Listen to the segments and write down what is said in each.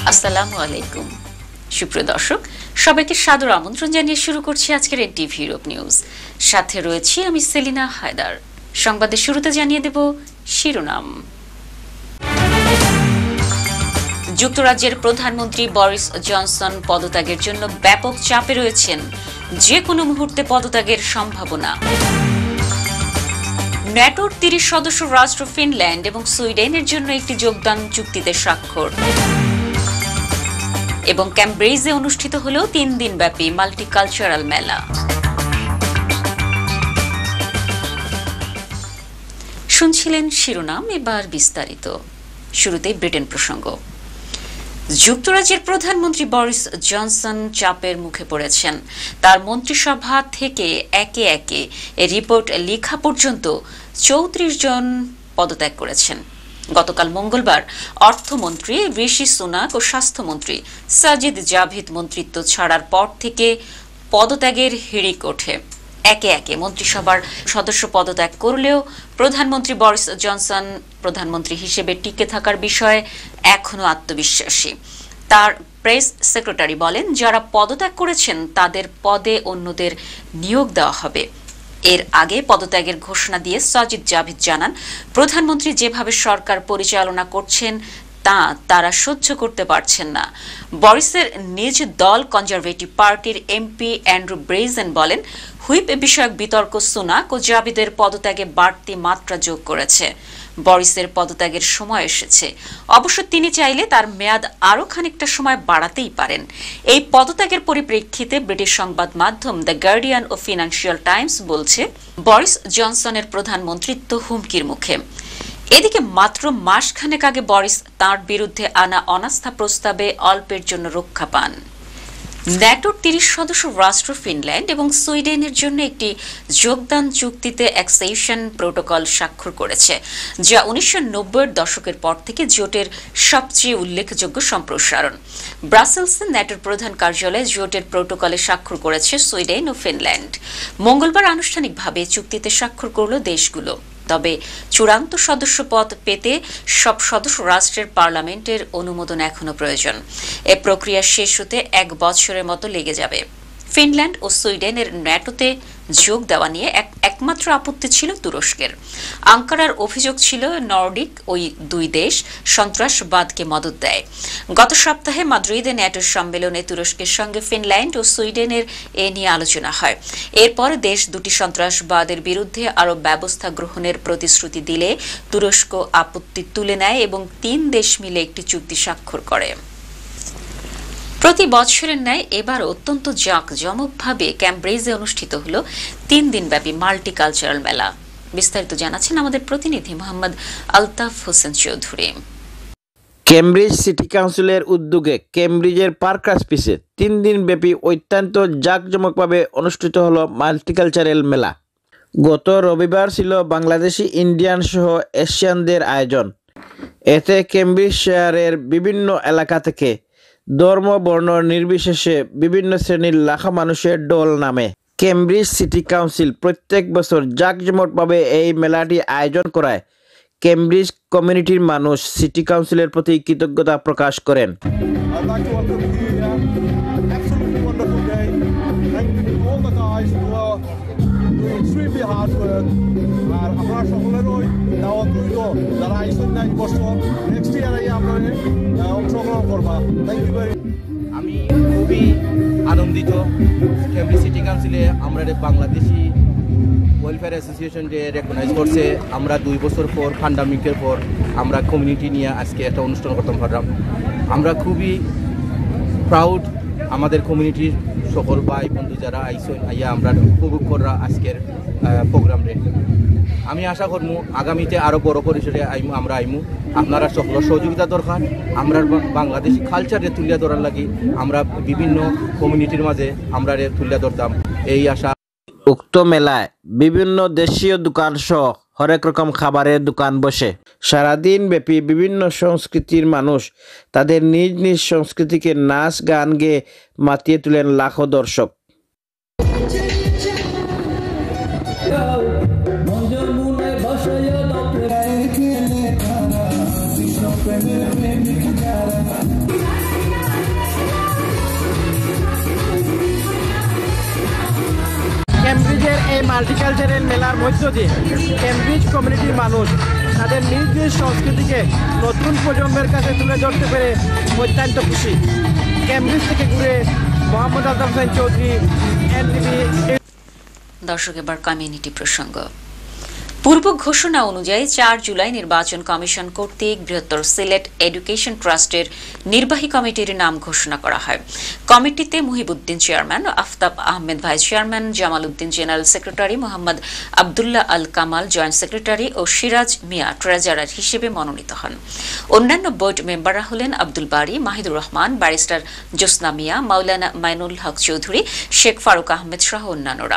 আসসালামু আলাইকুম সুপ্রিয় দর্শক সবাইকে সাদর আমন্ত্রণ জানিয়ে শুরু করছি আজকের NTV Europe নিউজ সাথে রয়েছি আমি সেলিনা হায়দার সংবাদের শুরুতে জানিয়ে দেব শিরোনাম যুক্তরাজ্যের প্রধানমন্ত্রী বরিস জনসন পদত্যাগের জন্য ব্যাপক চাপে রয়েছেন যে কোনো মুহূর্তে পদত্যাগের সম্ভাবনা ন্যাটোর 30 সদস্য রাষ্ট্র ফিনল্যান্ড এবং সুইডেনের জন্য একটি যোগদান চুক্তিতে স্বাক্ষর এবং ক্যামব্রিজে অনুষ্ঠিত হলো 3 দিনব্যাপী মাল্টিকালচারাল মেলা শুনছিলেন শিরোনাম এবার বিস্তারিত শুরুতেই ব্রিটেন প্রসঙ্গ যুক্তরাজ্যের প্রধানমন্ত্রী বরিস জনসন চাপের মুখে পড়েছেন তার মন্ত্রিসভা থেকে একে একে রিপোর্ট লেখা পর্যন্ত 34 জন পদত্যাগ করেছেন গতকাল মঙ্গলবার অর্থমন্ত্রী ঋষি সুনাক ও স্বাস্থ্যমন্ত্রী সাজিদ জাভিদ মন্ত্রিত্ব ছাড়ার পর থেকে পদত্যাগের হিড়িক ওঠে একে একে মন্ত্রিসভার সদস্য পদত্যাগ করলেও প্রধানমন্ত্রী বরিস জনসন প্রধানমন্ত্রী হিসেবে টিকে থাকার বিষয়ে এখনো আত্মবিশ্বাসী তার প্রেস সেক্রেটারি বলেন যারা পদত্যাগ করেছেন তাদের পদে অন্যদের নিয়োগ দেওয়া হবে এর আগে পদত্যাগের ঘোষণা দিয়ে সাজিদ জাভিদ জানান প্রধানমন্ত্রী যেভাবে সরকার পরিচালনা করছেন তা তারা সহ্য করতে পারছেন না বরিসের নিজ দল কনজারভেটিভ পার্টির এমপি অ্যান্ড্রু ব্রেজেন বলেন হুইপ বিষয়ক বিতর্ক সুনাক ও জাভিদের পদত্যাগে বাড়তি মাত্রা যোগ করেছে বরিসের পদত্যাগের সময় এসেছে অবশ্য তিনি চাইলে তার মেয়াদ আরও খানিকটা সময় বাড়াতেই পারেন এই পদত্যাগের পরিপ্রেক্ষিতে ব্রিটিশ সংবাদ মাধ্যম দ্য গার্ডিয়ান ও ফিনান্সিয়াল টাইমস বলছে বরিস জনসনের প্রধানমন্ত্রিত্ব হুমকির মুখে এদিকে মাত্র মাসখানেক আগে বরিস তাঁর বিরুদ্ধে আনা অনাস্থা প্রস্তাবে অল্পের জন্য রক্ষা পান ন্যাটোর 30 সদস্য রাষ্ট্র ফিনল্যান্ড এবং সুইডেনের জন্য একটি যোগদান চুক্তিতে অ্যাক্সেশন প্রোটোকল স্বাক্ষর করেছে যা 1990-এর দশকের পর থেকে জোটের সবচেয়ে উল্লেখযোগ্য সম্প্রসারণ ব্রাসেলসে ন্যাটোর প্রধান কার্যালয়ে জোটের প্রোটোকলে স্বাক্ষর করেছে সুইডেন ও ফিনল্যান্ড মঙ্গলবার আনুষ্ঠানিকভাবে চুক্তিতে স্বাক্ষর করল দেশগুলো তবে চূড়ান্ত সদস্য পদ পেতে সব সদস্য রাষ্ট্রের পার্লামেন্টের অনুমোদন এখনো প্রয়োজন এই প্রক্রিয়া শেষ হতে 1 বছরের মতো লেগে যাবে ফিনল্যান্ড ও সুইডেনের ন্যাটোতে যোগ দেওয়া নিয়ে একমাত্র আপত্তি ছিল তুরস্কের আঙ্কারার অভিযোগ ছিল নর্ডিক ওই দুই দেশ সন্ত্রাসবাদকে মদত দেয় গত সপ্তাহে মাদ্রিদে ন্যাটোর সম্মেলনে তুরস্কের সঙ্গে ফিনল্যান্ড ও সুইডেনের এ নিয়ে আলোচনা হয় এরপর দেশ দুটি সন্ত্রাসবাদের বিরুদ্ধে আরও ব্যবস্থা গ্রহণের প্রতিশ্রুতি দিলে তুরস্ক আপত্তি তুলে নেয় এবং 3 দেশ মিলে একটি চুক্তি স্বাক্ষর করে প্রতি বছরের ন্যায় এবার অত্যন্ত জাঁকজমকভাবে ক্যামব্রিজে অনুষ্ঠিত হলো 3 দিনব্যাপী মাল্টিকালচারাল মেলা বিস্তারিত জানাচ্ছেন আমাদের প্রতিনিধি মোহাম্মদ আলতাফ হোসেন চৌধুরী কেমব্রিজ সিটি কাউন্সিলের উদ্যোগে কেমব্রিজের পার্কার্স পিসে 3 দিনব্যাপী অত্যন্ত জাঁকজমকভাবে অনুষ্ঠিত হলো মাল্টিকালচারাল মেলা গত রবিবার ছিল বাংলাদেশি ইন্ডিয়ান সহ এশিয়ানদের আয়োজন এতে কেমব্রিজ শহরের বিভিন্ন এলাকা থেকে ধর্ম বর্ণ নির্বিশেষে বিভিন্ন শ্রেণীর লাখো মানুষের দল নামে কেমব্রিজ সিটি কাউন্সিল প্রত্যেক বছর জাঁকজমকভাবে এই মেলাটি আয়োজন করায় কেমব্রিজ কমিউনিটির মানুষ সিটি কাউন্সিলের প্রতি কৃতজ্ঞতা প্রকাশ করেন extremely hard work আর আমরা সকলেরই দাওয়াত রইল যারা আইসেন না এই বছর নেক্সট ইয়ারে আমরা অংশগ্রহণ করবা থ্যাংক ইউ ভেরি আমি খুবই আনন্দিত কেমব্রিজ সিটি কাউন্সিলে আমরা বাংলাদেশি ওয়েলফেয়ার অ্যাসোসিয়েশন যে রেকগনাইজ করছে আমরা 2 বছর পর প্যান্ডামিকের পর আমরা কমিউনিটি নিয়ে আজকে একটা অনুষ্ঠান করতে পারলাম আমরা খুবই প্রাউড আমাদের কমিউনিটির সকল ভাই বন্ধু যারা আইসেন আইয়া আমরা উপভোগ করা আজকের প্রোগ্রামে আমি আশা করবো আগামীতে আরও বড় পরিসরে আমরা আইমু আপনারা সকল সহযোগিতা দরকার আমরা বাংলাদেশি কালচারে তুলিয়া ধরার লাগি আমরা বিভিন্ন কমিউনিটির মাঝে আমরা তুলিয়া ধরতাম এই আশা উক্ত মেলায় বিভিন্ন দেশীয় দোকান সহ হরেক রকম খাবারের দোকান বসে সারাদিন ব্যাপী বিভিন্ন সংস্কৃতির মানুষ তাদের নিজ নিজ সংস্কৃতিকে নাচ গান গেয়ে মাতিয়ে তুলেন লাখো দর্শক কেমব্রিজের এই মাল্টিকালচারাল মেলার মধ্য দিয়ে কেমব্রিজ কমিউনিটির মানুষ তাদের নিজ নিজ সংস্কৃতিকে নতুন প্রজন্মের কাছে তুলে ধরতে পেরে অত্যন্ত খুশি। কেমব্রিজ থেকে ঘুরে মোহাম্মদ আজম চৌধুরী, NTV। দর্শক, এবার কমিউনিটি প্রসঙ্গ। পূর্ব ঘোষণা অনুযায়ী 4 জুলাই নির্বাচন কমিশন কর্তৃক বৃহত্তর সিলেট এডুকেশন ট্রাস্টের নির্বাহী কমিটির নাম ঘোষণা করা হয়। কমিটিতে Muhibuddin chairman, Aftab Ahmed vice chairman, Jamal Uddin general secretary, Mohammad Abdullah Al Kamal joint secretary ও সিরাজ মিয়া ট্রেজারার হিসেবে মনোনীত হন। অন্যান্য বোর্ড মেম্বাররা হলেন আব্দুল বারী, মাহিদুর রহমান, ব্যারিস্টার জোসনা মিয়া, মাওলানা মাইনুল হক চৌধুরী, শেখ ফারুক আহমেদ সহ অন্যান্যরা।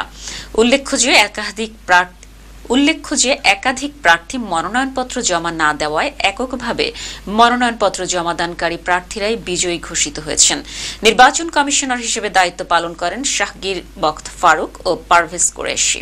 উল্লেখ্য যে একাধিক প্রার্থী মনোনয়নপত্র জমা না দেওয়ায় এককভাবে মনোনয়নপত্র জমাদানকারী প্রার্থীরাই বিজয়ী ঘোষিত হয়েছেন। নির্বাচন কমিশনার হিসেবে দায়িত্ব পালন করেন শাহগীর বখত ফারুক ও পারভেজ কুরেশি।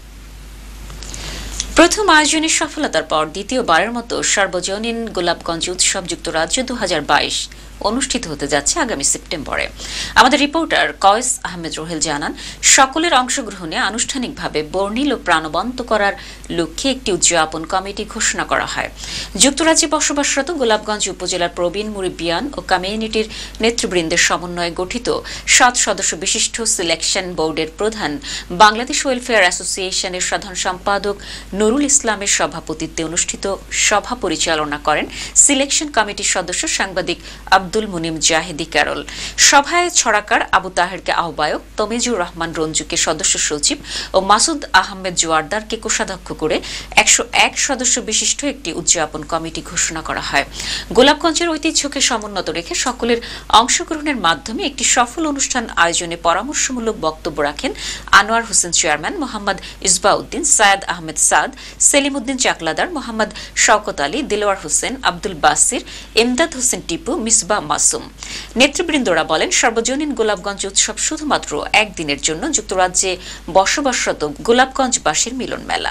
প্রথম আয়োজনের সফলতার পর দ্বিতীয়বারের মতো সার্বজনীন গোলাপগঞ্জ উৎসব যুক্তরাজ্য 2022 অনুষ্ঠিত হতে যাচ্ছে আগামী সেপ্টেম্বরে। আমাদের রিপোর্টার কয়েস আহমেদ রোহেল জানান, সকলের অংশগ্রহণে আনুষ্ঠানিকভাবে বর্ণিল ও প্রাণবন্ত করার লক্ষ্যে একটি উদযাপন কমিটি ঘোষণা করা হয়। যুক্তরাজ্যে বসবাসরত গোলাপগঞ্জ উপজেলার প্রবীণ মুরব্বিয়ান ও কমিউনিটির নেতৃবৃন্দের সমন্বয়ে গঠিত 7 সদস্য বিশিষ্ট সিলেকশন বোর্ডের প্রধান বাংলাদেশ ওয়েলফেয়ার অ্যাসোসিয়েশনের সাধারণ সম্পাদক নুরুল ইসলামের সভাপতিত্বে অনুষ্ঠিত সভা পরিচালনা করেন সিলেকশন কমিটির সদস্য সাংবাদিক আব্দুল মুনিম জাহেদি ক্যারল। সভায় ছড়াকার আবু তাহেরকে আহ্বায়ক, তমিজুর রহমান রঞ্জুকে সদস্য সচিব ও মাসুদ আহমেদ জোয়ারদারকে কোষাধ্যক্ষ করে 101 সদস্য বিশিষ্ট একটি উদযাপন কমিটি ঘোষণা করা হয়। গোলাপগঞ্জের ঐতিহ্যকে সমুন্নত রেখে সকলের অংশগ্রহণের মাধ্যমে একটি সফল অনুষ্ঠান আয়োজনে পরামর্শমূলক বক্তব্য রাখেন আনোয়ার হোসেন চেয়ারম্যান, মোহাম্মদ ইসবাউদ্দিন, সায়েদ আহমেদ সাদ, সেলিম উদ্দিন চাকলাদার, মোহাম্মদ শওকত আলী, দিলওয়ার হোসেন, আব্দুল বাসির, ইমদাদ হোসেন টিপু, মিসবা মাসুম। নেতৃবৃন্দরা বলেন, সর্বজনীন গোলাপগঞ্জ উৎসব শুধুমাত্র একদিনের জন্য যুক্তরাজ্যে বসবাসরত গোলাপগঞ্জবাসীর মিলন মেলা।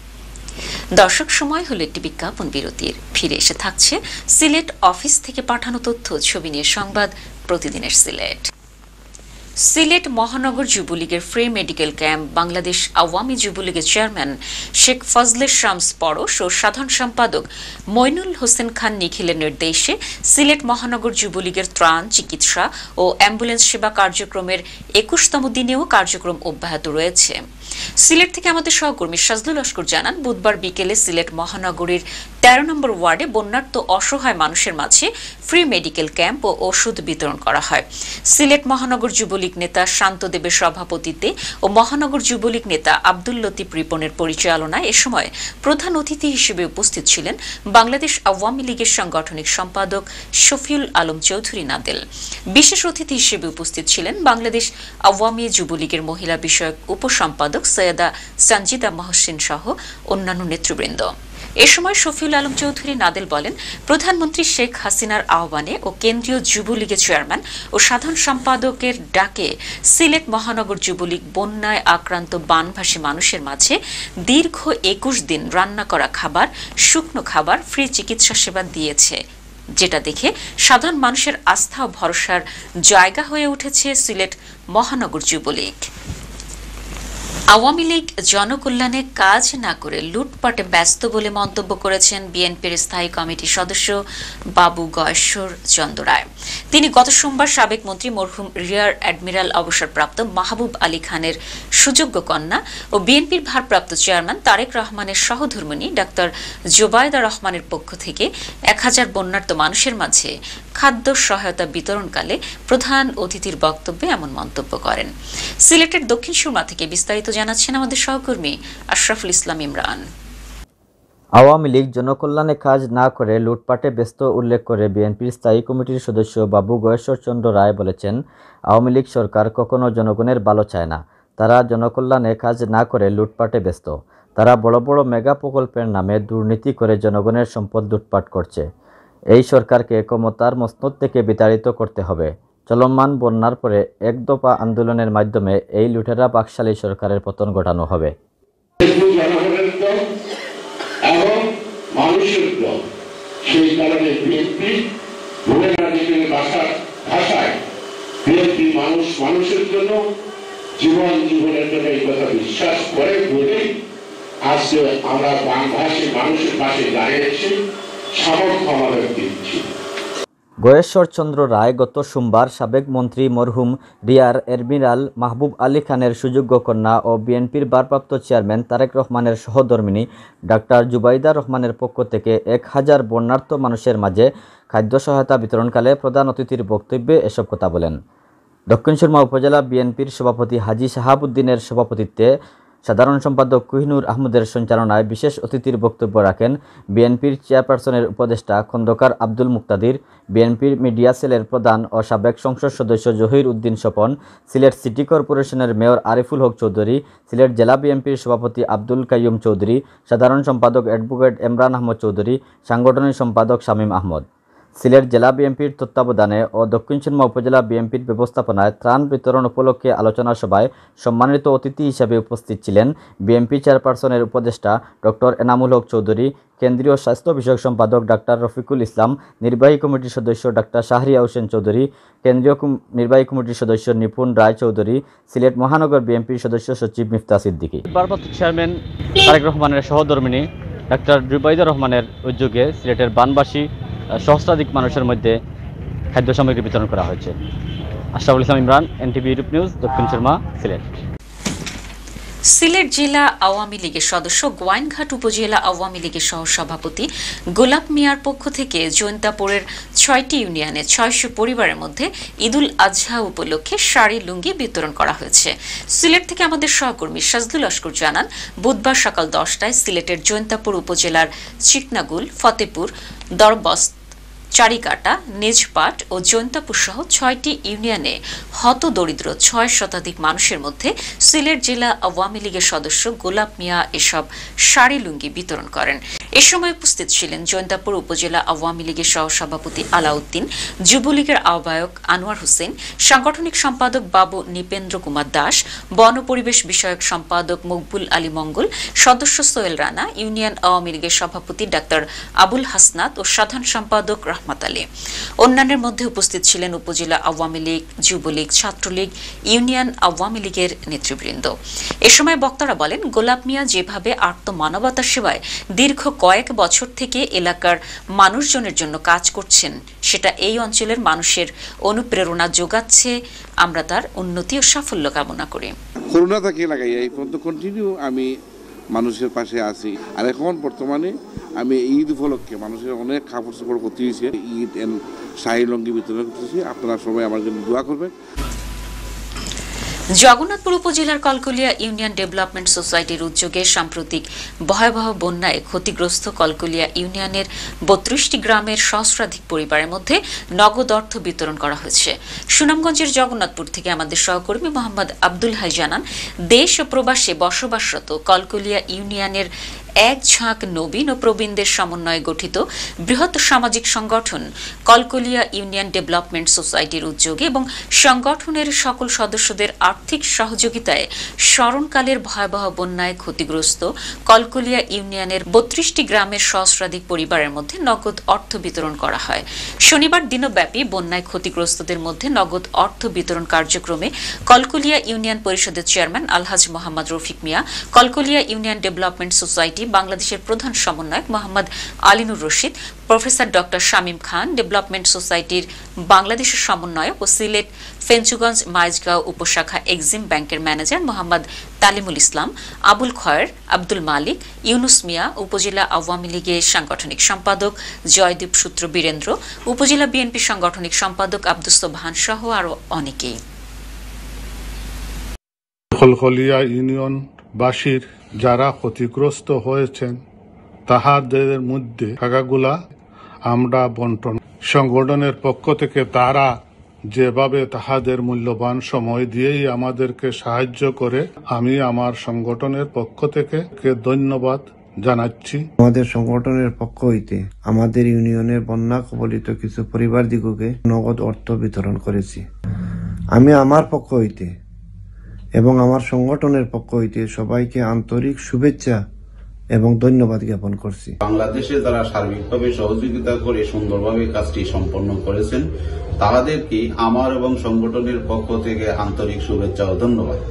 দর্শক, সময় হলো একটি বিজ্ঞাপন বিরতির। ফিরে এসে থাকছে সিলেট অফিস থেকে পাঠানো তথ্য ছবি নিয়ে সংবাদ প্রতিদিনের সিলেট। সিলেট মহানগর যুবলীগের free medical camp Bangladesh Awami যুবলীগের চেয়ারম্যান শেখ ফজলে শামস পরশ ও সাধারণ সম্পাদক মইনুল হোসেন খান নিখিলের নির্দেশে সিলেট মহানগর যুবলীগের ত্রাণ, চিকিৎসা ও অ্যাম্বুলেন্স সেবা কার্যক্রমের 21তম দিনেও কার্যক্রম অব্যাহত রয়েছে। সিলেট থেকে আমাদের সহকর্মী সাজদুল লস্কর জানান, বুধবার বিকেলে সিলেট মহানগরীর 13 নম্বর ওয়ার্ডে বন্যার্ত অসহায় মানুষের মাঝে ফ্রি মেডিকেল ক্যাম্প ও ওষুধ বিতরণ করা হয়। সিলেট মহানগর যুবলীগ নেতা শান্ত দেবের সভাপতিত্বে ও মহানগর যুবলীগ নেতা আব্দুল লতিফ রিপনের পরিচালনায় এ সময় প্রধান অতিথি হিসেবে উপস্থিত ছিলেন বাংলাদেশ আওয়ামী লীগের সাংগঠনিক সম্পাদক শফিউল আলম চৌধুরী নাদেল। বিশেষ অতিথি হিসেবে উপস্থিত ছিলেন বাংলাদেশ আওয়ামী যুবলীগের মহিলা বিষয়ক উপসম্পাদক সৈয়দা সঞ্জিদা মহসিন সহ অন্যান্য নেতৃবৃন্দ। এ সময় শফিউল আলম চৌধুরী নাদেল বলেন, প্রধানমন্ত্রী শেখ হাসিনার আহ্বানে ও কেন্দ্রীয় যুবলীগের চেয়ারম্যান ও সাধারণ সম্পাদকের ডাকে সিলেট মহানগর যুবলীগ বন্যায় আক্রান্ত বানভাসী মানুষের মাঝে দীর্ঘ 21 দিন রান্না করা খাবার, শুকনো খাবার, ফ্রি চিকিৎসা সেবা দিয়েছে, যেটা দেখে সাধারণ মানুষের আস্থা ও ভরসার জায়গা হয়ে উঠেছে সিলেট মহানগর যুবলীগ। আওয়ামী লীগ জনকল্যাণে কাজ না করে লুটপাটে ব্যস্ত বলে মন্তব্য করেছেন বিএনপির স্থায়ী কমিটির সদস্য বাবু গয়েশ্বর চন্দ্র রায়। তিনি গত সোমবার সাবেক মন্ত্রী মরহুম রিয়ার অ্যাডমিরাল অবসরপ্রাপ্ত মাহবুব আলী খানের সুযোগ্য কন্যা ও বিএনপির ভারপ্রাপ্ত চেয়ারম্যান তারেক রহমানের সহধর্মিণী ডাক্তার জোবায়দা রহমানের পক্ষ থেকে 1000 বন্যার্ত মানুষের মাঝে খাদ্য সহায়তা বিতরণকালে প্রধান অতিথির বক্তব্যে এমন মন্তব্য করেন। সিলেটের দক্ষিণ সুরমা থেকে বিস্তারিত জানাচ্ছেন আমাদের সহকর্মী আশরাফুল ইসলাম ইমরান। আওয়ামী লীগ জনকল্যাণে কাজ না করে লুটপাটে ব্যস্ত উল্লেখ করে বিএনপির স্থায়ী কমিটির সদস্য বাবু গয়েশ্বর চন্দ্র রায় বলেছেন, আওয়ামী লীগ সরকার কখনো জনগণের ভালো চায় না। তারা জনকল্যাণে কাজ না করে লুটপাটে ব্যস্ত। তারা বড় বড় মেগা প্রকল্পের নামে দুর্নীতি করে জনগণের সম্পদ লুটপাট করছে। এই সরকারকে ক্ষমতার মসনদ থেকে বিতাড়িত করতে হবে। চলমান বন্যার পরে এক দফা আন্দোলনের মাধ্যমে এই লুটেরা বাকশালী সরকারের পতন ঘটানো হবে। সেই কারণে বিএনপি ভাষায় বিএনপি মানুষের জন্য, জীবনের জন্য এই কথা বিশ্বাস করে বলেই আজকে আমরা বাংলাদেশের মানুষের পাশে দাঁড়িয়েছি, সামর্থ্য আমাদের দিচ্ছি। গয়েশ্বর চন্দ্র রায় গত সোমবার সাবেক মন্ত্রী মরহুম রিয়ার এডমিরাল মাহবুব আলী খানের সুযোগ্য কন্যা ও বিএনপির ভারপ্রাপ্ত চেয়ারম্যান তারেক রহমানের সহধর্মিণী ডাক্তার জুবাইদা রহমানের পক্ষ থেকে 1000 বর্ণাঢ্য মানুষের মাঝে খাদ্য সহায়তা বিতরণকালে প্রধান অতিথির বক্তব্যে এসব কথা বলেন। দক্ষিণ সুরমা উপজেলা বিএনপির সভাপতি হাজী শাহাবুদ্দিনের সভাপতিত্বে সাধারণ সম্পাদক কোহিনুর আহমদের সঞ্চালনায় বিশেষ অতিথির বক্তব্য রাখেন বিএনপির চেয়ারপারসনের উপদেষ্টা খন্দকার আব্দুল মুক্তাদির, বিএনপির মিডিয়া সেলের প্রধান ও সাবেক সংসদ সদস্য জহির উদ্দিন স্বপন, সিলেট সিটি কর্পোরেশনের মেয়র আরিফুল হক চৌধুরী, সিলেট জেলা বিএনপির সভাপতি আব্দুল কাইয়ুম চৌধুরী, সাধারণ সম্পাদক অ্যাডভোকেট ইমরান আহমদ চৌধুরী, সাংগঠনিক সম্পাদক শামীম আহমদ। সিলেট জেলা বিএনপির তত্ত্বাবধানে ও দক্ষিণ সুরমা উপজেলা বিএনপির ব্যবস্থাপনায় ত্রাণ বিতরণ উপলক্ষে আলোচনা সভায় সম্মানিত অতিথি হিসেবে উপস্থিত ছিলেন বিএনপি চেয়ারপারসনের উপদেষ্টা ডক্টর এনামুল হক চৌধুরী, কেন্দ্রীয় স্বাস্থ্য বিষয়ক সম্পাদক ডাক্তার রফিকুল ইসলাম, নির্বাহী কমিটির সদস্য ডাক্তার শাহরিয়া হোসেন চৌধুরী, কেন্দ্রীয় নির্বাহী কমিটির সদস্য নিপুণ রায় চৌধুরী, সিলেট মহানগর বিএনপির সদস্য সচিব মিফতা সিদ্দিকী। ভারপ্রাপ্ত চেয়ারম্যান তারেক রহমানের সহধর্মিণী ডাক্তার জুবাইদা রহমানের উদ্যোগে সিলেটের বানবাসী সহস্রাধিক মানুষের মধ্যে খাদ্য সামগ্রী বিতরণ করা হয়েছে। Ashraful Islam Imran, NTV Europe news, Dakshin Surma, Sylhet. Sylhet জেলা আওয়ামী লীগের সদস্য গোয়াইনঘাট উপজেলা আওয়ামী লীগের সহসভাপতি গোলাপ মিয়ার পক্ষ থেকে জৈন্তাপুরের 6টি ইউনিয়নে 600 পরিবারের মধ্যে ঈদুল আজহা উপলক্ষে শাড়ি লুঙ্গি বিতরণ করা হয়েছে। সিলেট থেকে আমাদের সহকর্মী সাজদুল লস্কর জানান, বুধবার সকাল 10টায় সিলেটের জৈন্তাপুর উপজেলার চিকনাগুল, ফতেপুর, দরবস্ত, চারিকাটা, নিজপাট ও জৈন্তাপুর সহ 6টি ইউনিয়নে হতদরিদ্র 6 শতাধিক মানুষের মধ্যে সিলেট জেলা আওয়ামী লীগের সদস্য গোলাপ মিয়া এসব শাড়ি লুঙ্গি বিতরণ করেন। এ সময় উপস্থিত ছিলেন জৈন্তাপুর উপজেলা আওয়ামী লীগের সহসভাপতি আলাউদ্দিন, যুবলীগের আহ্বায়ক আনোয়ার হোসেন, সাংগঠনিক সম্পাদক বাবু নিপেন্দ্র কুমার দাস, বন পরিবেশ বিষয়ক সম্পাদক মকবুল আলী মঙ্গল, সদস্য সোহেল রানা, ইউনিয়ন আওয়ামী লীগের সভাপতি ডাক্তার আবুল হাসনাত ও সাধারণ সম্পাদক রহমত আলী। অন্যান্যের মধ্যে উপস্থিত ছিলেন উপজেলা আওয়ামী লীগ, যুবলীগ, ছাত্রলীগ, ইউনিয়ন আওয়ামী লীগের নেতৃবৃন্দ। এ সময় বক্তারা বলেন, গোলাপ মিয়া যেভাবে আত্মমানবতার সেবায় দীর্ঘ কয়েক বছর থেকে এলাকার মানুষজনের জন্য কাজ করছেন, সেটা এই অঞ্চলের মানুষের অনুপ্রেরণা যোগাচ্ছে। আমরা তার উন্নতি ও সাফল্য কামনা করি। করোনা থেকে লাগাই এই পর্যন্ত কন্টিনিউ আমি মানুষের পাশে আছি। আর এখন বর্তমানে আমি ঈদ উপলক্ষে মানুষের অনেক কাপড় চোপড় করতে হয়েছে, ঈদ এন্ড শাড়ি লুঙ্গি বিতরণ করতেছি। আপনারা সবাই আমার জন্য দোয়া করবেন। জগন্নাথপুর উপজেলার কলকলিয়া ইউনিয়ন ডেভেলপমেন্ট সোসাইটির উদ্যোগে সাম্প্রতিক ভয়াবহ বন্যায় ক্ষতিগ্রস্ত কলকলিয়া ইউনিয়নের 32টি গ্রামের সহস্রাধিক পরিবারের মধ্যে নগদ অর্থ বিতরণ করা হয়েছে। সুনামগঞ্জের জগন্নাথপুর থেকে আমাদের সহকর্মী মোহাম্মদ আব্দুল হাই জানান, দেশ ও প্রবাসে বসবাসরত কলকলিয়া ইউনিয়নের এক ঝাঁক নবীন ও প্রবীণদের সমন্বয়ে গঠিত বৃহৎ সামাজিক সংগঠন কলকলিয়া ইউনিয়ন ডেভেলপমেন্ট সোসাইটির উদ্যোগে এবং সংগঠনের সকল সদস্যদের আর্থিক সহযোগিতায় স্মরণকালের ভয়াবহ বন্যায় ক্ষতিগ্রস্ত কলকলিয়া ইউনিয়নের 32টি গ্রামের সহস্রাধিক পরিবারের মধ্যে নগদ অর্থ বিতরণ করা হয়। শনিবার দিনব্যাপী বন্যায় ক্ষতিগ্রস্তদের মধ্যে নগদ অর্থ বিতরণ কার্যক্রমে কলকলিয়া ইউনিয়ন পরিষদের chairman Alhaj Mohammad Rafiq Mia, Kalkalia union development society বাংলাদেশের প্রধান সমন্বয়ক Mohammad Alinur Rashid, professor doctor Shamim Khan, development সোসাইটির বাংলাদেশের সমন্বয়ক ও সিলেট ফেঞ্চুগঞ্জ মাইজগাঁও উপশাখা এক্সিম ব্যাংকের ম্যানেজার মোহাম্মদ তালিমুল ইসলাম, আবুল খয়ের, আব্দুল মালিক, ইউনুস মিয়া, উপজেলা আওয়ামী লীগের সাংগঠনিক সম্পাদক জয়দীপ সূত্র বীরেন্দ্র, উপজেলা বিএনপি সাংগঠনিক সম্পাদক আব্দুস সোবহান সহ আরো অনেকেই। কলকলিয়া ইউনিয়ন বাসীর যারা ক্ষতিগ্রস্ত হয়েছেন তাহাদের মধ্যে টাকাগুলা আমরা বন্টন সংগঠনের পক্ষ থেকে তারা যেভাবে তাহাদের মূল্যবান সময় দিয়েই আমাদেরকে সাহায্য করে, আমি আমার সংগঠনের পক্ষ থেকে ধন্যবাদ জানাচ্ছি। আমাদের সংগঠনের পক্ষ হইতে আমাদের ইউনিয়নের বন্যা কবলিত কিছু পরিবার দিগকে নগদ অর্থ বিতরণ করেছি। আমি আমার পক্ষ হইতে এবং আমার সংগঠনের পক্ষ হইতে সবাইকে আন্তরিক শুভেচ্ছা এবং ধন্যবাদ জ্ঞাপন করছি। বাংলাদেশে যারা সার্বিকভাবে সহযোগিতা করে সুন্দরভাবে কাজটি সম্পন্ন করেছেন তাদেরকে আমার এবং সংগঠনের পক্ষ থেকে আন্তরিক শুভেচ্ছা ও ধন্যবাদ।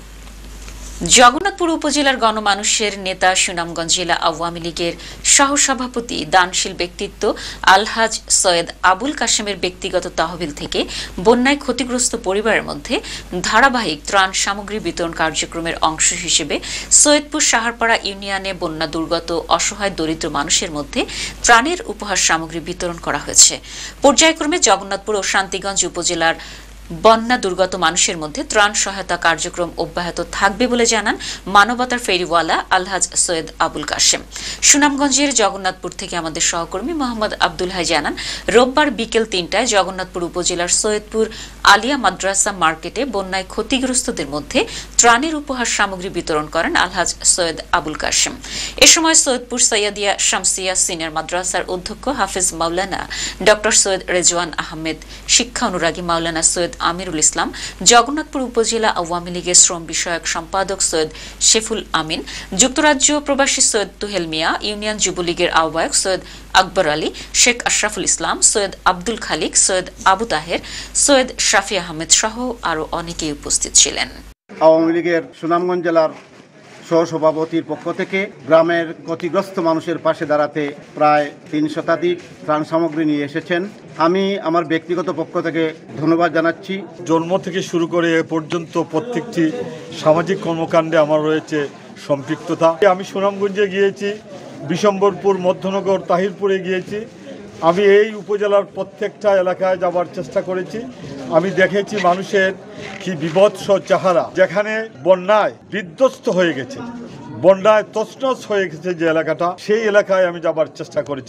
জগন্নাথপুর উপজেলার গণমানুষের নেতা সুনামগঞ্জ জেলা আওয়ামী লীগের সহসভাপতি দানশীল ব্যক্তিত্ব আল-হজ সৈয়দ আবুল কাশেমের ব্যক্তিগত তহবিল থেকে বন্যায় ক্ষতিগ্রস্ত পরিবারের মধ্যে ধারাবাহিক ত্রাণ সামগ্রী বিতরণ কার্যক্রমের অংশ হিসেবে সৈয়দপুর সাহারপাড়া ইউনিয়নে বন্যা দুর্গত অসহায় দরিদ্র মানুষের মধ্যে ত্রাণের উপহার সামগ্রী বিতরণ করা হয়েছে। পর্যায়ক্রমে জগন্নাথপুর ও শান্তিগঞ্জ উপজেলার বন্যা দুর্গত মানুষের মধ্যে ত্রাণ সহায়তা কার্যক্রম অব্যাহত থাকবে বলে জানান মানবতার ফেরিওয়ালা আল-হজ সৈয়দ আবুল কাশেম। সুনামগঞ্জের জগন্নাথপুর থেকে আমাদের সহকর্মী মোহাম্মদ আব্দুল হাই জানান, রোববার বিকেল ৩টায় জগন্নাথপুর উপজেলার সৈয়দপুর আলিয়া মাদ্রাসা মার্কেটে বন্যায় ক্ষতিগ্রস্তদের মধ্যে ত্রাণের উপহার সামগ্রী বিতরণ করেন আল-হজ সৈয়দ আবুল কাশেম। এ সময় সৈয়দপুর সৈয়দিয়া শামসিয়া সিনিয়র মাদ্রাসার অধ্যক্ষ হাফিজ মাওলানা ডক্টর সৈয়দ রেজওয়ান আহমেদ, শিক্ষা অনুরাগী মাওলানা সৈয়দ আমিরুল ইসলাম, জগন্নাথপুর উপজেলা আওয়ামী লীগের শ্রম বিষয়ক সম্পাদক সৈয়দ শেফুল আমিন, যুক্তরাজ্য প্রবাসী সৈয়দ তুহেল মিয়া, ইউনিয়ন যুবলীগের আহ্বায়ক সৈয়দ আকবর আলী, শেখ আশরাফুল ইসলাম, সৈয়দ আব্দুল খালিক, সৈয়দ আবু তাহের, সৈয়দ শাফি আহমেদ সহ আরো অনেকেই উপস্থিত ছিলেন। আওয়ামী লীগের সুনামগঞ্জ জেলার সহসভাপতির পক্ষ থেকে গ্রামের ক্ষতিগ্রস্ত মানুষের পাশে দাঁড়াতে প্রায় ৩ শতাধিক ত্রাণ সামগ্রী নিয়ে এসেছেন। আমি আমার ব্যক্তিগত পক্ষ থেকে ধন্যবাদ জানাচ্ছি। জন্ম থেকে শুরু করে এ পর্যন্ত প্রত্যেকটি সামাজিক কর্মকাণ্ডে আমার রয়েছে সম্পৃক্ততা। আমি সুনামগঞ্জে গিয়েছি, বিশম্বরপুর, মধ্যনগর, তাহিরপুরে গিয়েছি। আমি এই উপজেলার প্রত্যেকটা এলাকায় যাবার চেষ্টা করেছি। আমি দেখেছি মানুষের কি বিভৎস চেহারা, যেখানে বন্যায় বিধ্বস্ত হয়ে গেছে, বন্যায় তছনছ হয়ে গেছে যে এলাকাটা, সেই এলাকায় আমি যাবার চেষ্টা করেছি।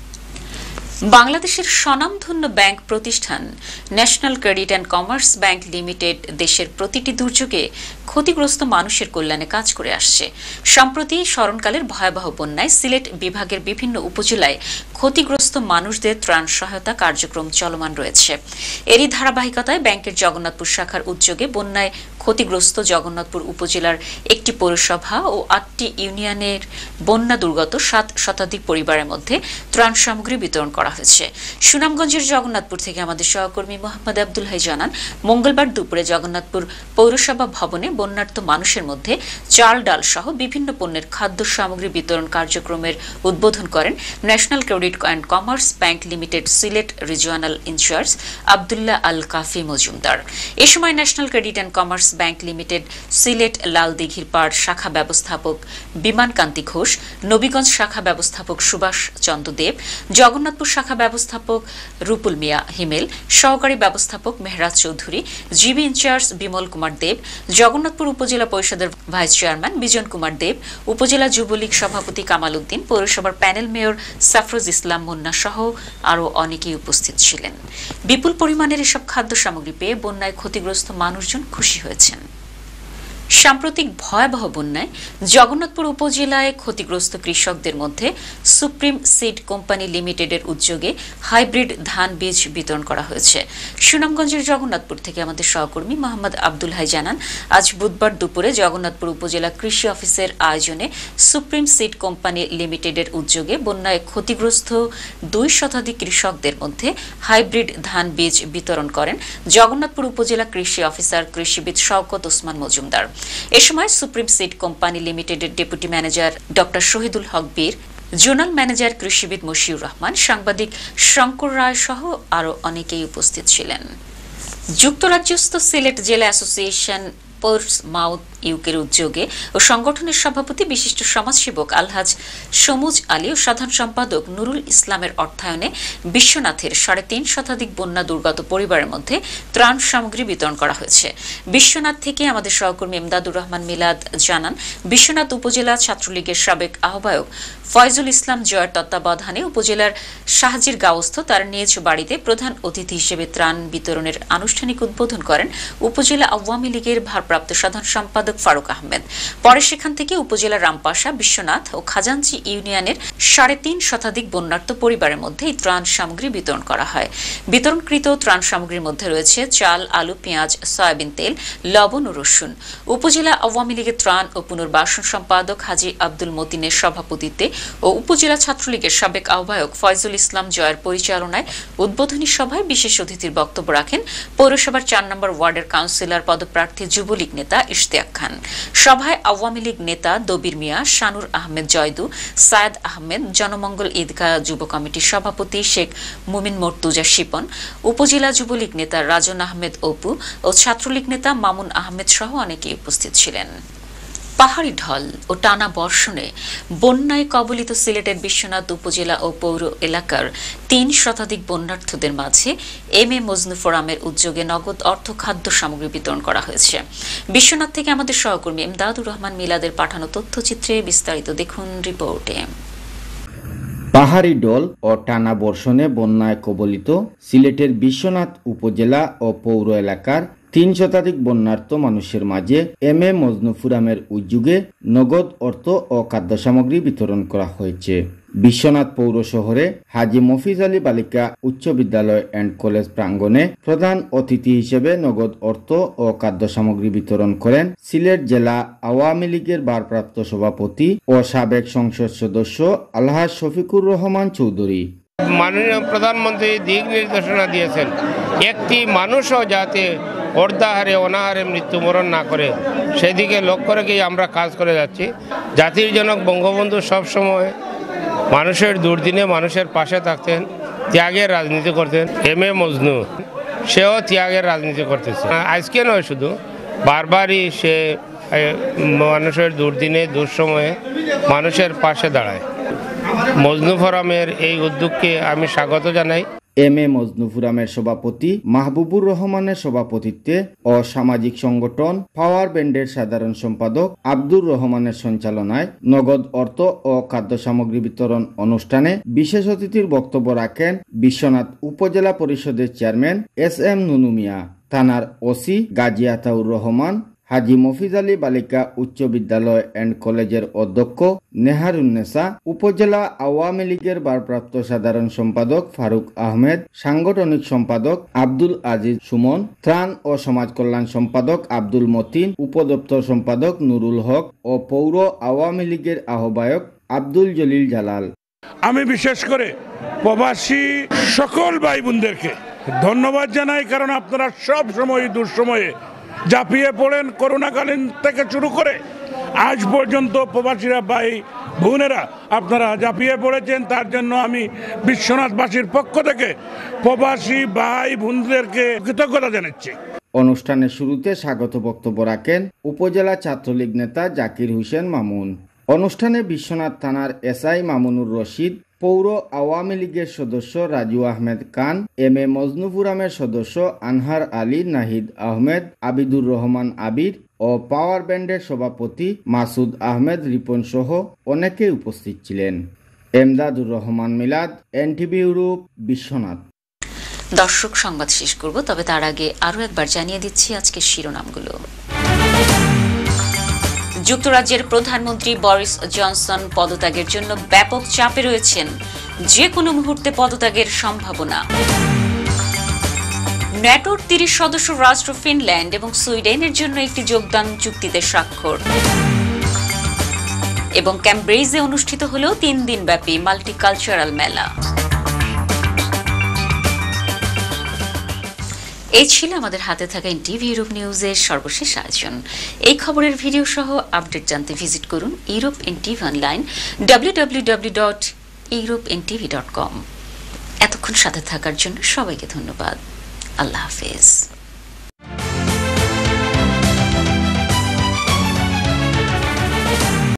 বাংলাদেশের স্বনামধন্য ব্যাংক প্রতিষ্ঠান National Credit and Commerce Bank Limited দেশের প্রতিটি দুর্যোগে ক্ষতিগ্রস্ত মানুষের কল্যাণে কাজ করে আসছে। সম্প্রতি স্মরণকালের ভয়াবহ বন্যায় সিলেট বিভাগের বিভিন্ন উপজেলায় ক্ষতিগ্রস্ত মানুষদের ত্রাণ সহায়তা কার্যক্রম চলমান রয়েছে। এরই ধারাবাহিকতায় ব্যাংকের জগন্নাথপুর শাখার উদ্যোগে বন্যায় ক্ষতিগ্রস্ত জগন্নাথপুর উপজেলার একটি পৌরসভা ও ৮টি ইউনিয়নের বন্যা দুর্গত ৭ শতাধিক পরিবারের মধ্যে ত্রাণ সামগ্রী বিতরণ করা হয়েছে। সুনামগঞ্জের জগন্নাথপুর থেকে আমাদের সহকর্মী মোহাম্মদ আব্দুল হাই জানান, মঙ্গলবার দুপুরে জগন্নাথপুর পৌরসভা ভবনে বন্যার্ত মানুষের মধ্যে চাল, ডাল সহ বিভিন্ন পণ্যের খাদ্য সামগ্রী বিতরণ কার্যক্রমের উদ্বোধন করেন National Credit and Commerce Bank Limited Sylhet regional incharge Abdullah Al Kafi Majumder. এ সময় National Credit and Commerce Bank Limited Sylhet লালদিঘির পাড় শাখা ব্যবস্থাপক বিমান কান্তি ঘোষ, নবীগঞ্জ শাখা ব্যবস্থাপক সুভাষ চন্দ্র দেব, জগন্নাথপুর শাখা ব্যবস্থাপক রুপুল মিয়া হিমেল, সহকারী ব্যবস্থাপক মেহরাজ চৌধুরী, জিবি ইনচার্জ বিমল কুমার দেব, জগন্নাথপুর উপজেলা পরিষদের ভাইস চেয়ারম্যান বিজন কুমার দেব, উপজেলা যুবলীগ সভাপতি কামাল উদ্দিন, পৌরসভার প্যানেল মেয়র সাফরোজ ইসলাম মুন্না সহ আরও অনেকেই উপস্থিত ছিলেন। বিপুল পরিমাণের এসব খাদ্য সামগ্রী পেয়ে বন্যায় ক্ষতিগ্রস্ত মানুষজন খুশি হয়েছেন। সাম্প্রতিক ভয়াবহ বন্যায় জগন্নাথপুর উপজেলায় ক্ষতিগ্রস্ত কৃষকদের মধ্যে সুপ্রিম সিড কোম্পানি লিমিটেডের উদ্যোগে হাইব্রিড ধান বীজ বিতরণ করা হয়েছে। সুনামগঞ্জের জগন্নাথপুর থেকে আমাদের সহকর্মী মোহাম্মদ আব্দুল হাই জানান, আজ বুধবার দুপুরে জগন্নাথপুর উপজেলা কৃষি অফিসের আয়োজনে সুপ্রিম সিড কোম্পানি লিমিটেডের উদ্যোগে বন্যায় ক্ষতিগ্রস্ত ২ শতাধিক কৃষকদের মধ্যে হাইব্রিড ধান বীজ বিতরণ করেন জগন্নাথপুর উপজেলা কৃষি অফিসার কৃষিবিদ শওকত ওসমান মজুমদার। এ সময় সুপ্রিম সিড কোম্পানি লিমিটেডের deputy manager doctor Shahidul Haque Bir, zonal manager কৃষিবিদ মশিউর রহমান, সাংবাদিক শঙ্কর রায় সহ আরও অনেকেই উপস্থিত ছিলেন। যুক্তরাজ্যস্থ সিলেট জেলা অ্যাসোসিয়েশন পোর্টসমাউথ ইউকের উদ্যোগে ও সংগঠনের সভাপতি বিশিষ্ট সমাজসেবক আল-হজ মোহাম্মদ আলী ও সাধারণ সম্পাদক নুরুল ইসলামের অর্থায়নে বিশ্বনাথের ৩.৫ শতাধিক বন্যা দুর্গত পরিবারের মধ্যে ত্রাণ সামগ্রী বিতরণ করা হয়েছে। বিশ্বনাথ থেকে আমাদের সহকর্মী ইমদাদুর রহমান মিলাদ জানান, বিশ্বনাথ উপজেলা ছাত্রলীগের সাবেক আহ্বায়ক ফয়জুল ইসলাম জয়ের তত্ত্বাবধানে উপজেলার শাহজির গাঁওস্থ তার নিজ বাড়িতে প্রধান অতিথি হিসেবে ত্রাণ বিতরণের আনুষ্ঠানিক উদ্বোধন করেন উপজেলা আওয়ামী লীগের ভারপ্রাপ্ত সাধারণ সম্পাদক সম্পাদক ফারুক আহমেদ। পরে সেখান থেকে উপজেলার রামপাশা, বিশ্বনাথ ও খাজাঞ্চি ইউনিয়নের 3.5 শতাধিক বন্যার্ত পরিবারের মধ্যে এই ত্রাণ সামগ্রী বিতরণ করা হয়। বিতরণকৃত ত্রাণ সামগ্রীর মধ্যে রয়েছে চাল, আলু, পেঁয়াজ, সয়াবিন তেল, লবণ ও রসুন। উপজেলা আওয়ামী লীগের ত্রাণ ও পুনর্বাসন সম্পাদক হাজী আব্দুল মতিনের সভাপতিত্বে ও উপজেলা ছাত্রলীগের সাবেক আহ্বায়ক ফয়জুল ইসলাম জয়ের পরিচালনায় উদ্বোধনী সভায় বিশেষ অতিথির বক্তব্য রাখেন পৌরসভার 4 নম্বর ওয়ার্ডের কাউন্সিলর পদপ্রার্থী যুবলীগ নেতা ইশতিয়াক খান। সভায় আওয়ামী লীগ নেতা দবির মিয়া, শানুর আহমেদ জয়দু, সায়েদ আহমেদ, জনমঙ্গল ঈদগাহ যুব কমিটির সভাপতি শেখ মুমিন মর্তুজা শিপন, উপজেলা যুবলীগ নেতা রাজন আহমেদ অপু ও ছাত্রলীগ নেতা মামুন আহমেদ সহ অনেকেই উপস্থিত ছিলেন। পাহাড়ি ঢল ও টানা বর্ষণে বন্যায় কবলিত সিলেটের বিশ্বনাথ উপজেলা ও পৌর এলাকার 3 শতাধিক বন্যার্থদের মাঝে এম এ মজনু ফোরামের উদ্যোগে নগদ অর্থ খাদ্য সামগ্রী বিতরণ করা হয়েছে। বিশ্বনাথ থেকে আমাদের সহকর্মী ইমদাদুর রহমান মিলাদের পাঠানো তথ্যচিত্রে বিস্তারিত দেখুন রিপোর্টে। পাহাড়ি ঢল ও টানা বর্ষণে বন্যায় কবলিত সিলেটের বিশ্বনাথ উপজেলা ও পৌর এলাকার 3 শতাধিক বন্যার্ত মানুষের মাঝে এম এ মজনু ফোরামের উদ্যোগে নগদ অর্থ ও খাদ্য সামগ্রী বিতরণ করা হয়েছে। বিশ্বনাথ পৌর শহরে হাজী মফিজ আলী বালিকা উচ্চ বিদ্যালয় অ্যান্ড কলেজ প্রাঙ্গণে প্রধান অতিথি হিসেবে নগদ অর্থ ও খাদ্য সামগ্রী বিতরণ করেন সিলেট জেলা আওয়ামী লীগের ভারপ্রাপ্ত সভাপতি ও সাবেক সংসদ সদস্য আল-হজ শফিকুর রহমান চৌধুরী। মাননীয় প্রধানমন্ত্রী দিক নির্দেশনা দিয়েছেন একটি মানুষও যাতে অর্ধাহারে অনাহারে মৃত্যুবরণ না করে, সেদিকে লক্ষ্য রেখেই আমরা কাজ করে যাচ্ছি। জাতির জনক বঙ্গবন্ধু সবসময় মানুষের দুর্দিনে মানুষের পাশে থাকতেন, ত্যাগের রাজনীতি করতেন। এম এ মজনু সেও ত্যাগের রাজনীতি করতেছে। আজকে নয়, শুধু বারবারই সে মানুষের দুর্দিনে দুঃসময়ে মানুষের পাশে দাঁড়ায়। মজনু ফোরামের এই উদ্যোগকে আমি স্বাগত জানাই। এম এ মজনু ফোরামের সভাপতি মাহবুবুর রহমানের সভাপতিত্বে ও সামাজিক সংগঠন পাওয়ার ব্যান্ডের সাধারণ সম্পাদক আব্দুর রহমানের সঞ্চালনায় নগদ অর্থ ও খাদ্য সামগ্রী বিতরণ অনুষ্ঠানে বিশেষ অতিথির বক্তব্য রাখেন বিশ্বনাথ উপজেলা পরিষদের chairman S M Nunu Mia, থানার ওসি গাজী আতাউর রহমান, হাজী মফিজ আলী বালিকা উচ্চ বিদ্যালয় অ্যান্ড কলেজের অধ্যক্ষ নেহারুন্নেসা, উপজেলা আওয়ামী লীগের ভারপ্রাপ্ত সাধারণ সম্পাদক ফারুক আহমেদ, সাংগঠনিক সম্পাদক আব্দুল আজিজ সুমন, ত্রাণ ও সমাজ কল্যাণ সম্পাদক আব্দুল মতিন, উপদপ্তর সম্পাদক নুরুল হক ও পৌর আওয়ামী লীগের আহ্বায়ক আব্দুল জলিল জালাল। আমি বিশেষ করে প্রবাসী সকল ভাই বোনদেরকে ধন্যবাদ জানাই, কারণ আপনারা সব সময় দুঃসময়ে ঝাঁপিয়ে পড়েন। করোনাকালীন থেকে শুরু করে আজ পর্যন্ত প্রবাসীরা ভাই বোনেরা আপনারা ঝাঁপিয়ে পড়েছেন। তার জন্য আমি বিশ্বনাথবাসীর পক্ষ থেকে প্রবাসী ভাই বোনদেরকে কৃতজ্ঞতা জানাচ্ছি। অনুষ্ঠানের শুরুতে স্বাগত বক্তব্য রাখেন উপজেলা ছাত্রলীগ নেতা জাকির হোসেন মামুন। অনুষ্ঠানে বিশ্বনাথ থানার এসআই মামুনুর রশিদ, পৌর আওয়ামী লীগের সদস্য রাজু আহমেদ খান, এম এ মজনু ফোরামের সদস্য আনহার আলী, নাহিদ আহমেদ, আবিদুর রহমান আবির ও পাওয়ার ব্যান্ডের সভাপতি মাসুদ আহমেদ রিপন সহ অনেকে উপস্থিত ছিলেন। এমদাদুর রহমান মিলাদ, NTV ইউরোপ, বিশ্বনাথ। দর্শক, সংবাদ শেষ করব, তবে তার আগে আরো একবার জানিয়ে দিচ্ছি আজকের শিরোনামগুলো। যুক্তরাজ্যের প্রধানমন্ত্রী বরিস জনসন পদত্যাগের জন্য ব্যাপক চাপে রয়েছেন, যে কোনো মুহূর্তে পদত্যাগের সম্ভাবনা। ন্যাটোর 30 সদস্য রাষ্ট্র ফিনল্যান্ড এবং সুইডেনের জন্য একটি যোগদান চুক্তিতে স্বাক্ষর। এবং ক্যামব্রিজে অনুষ্ঠিত হল 3 দিনব্যাপী মাল্টিকালচারাল মেলা। এই ছিল আমাদের হাতে থাকা NTV ইউরোপ নিউজের সর্বশেষ আয়োজন। এই খবরের ভিডিও সহ আপডেট জানতে ভিজিট করুন ইউরোপ NTV অনলাইন www.europentv.com। এতক্ষণ সাথে থাকার জন্য সবাইকে ধন্যবাদ। আল্লাহ হাফেজ।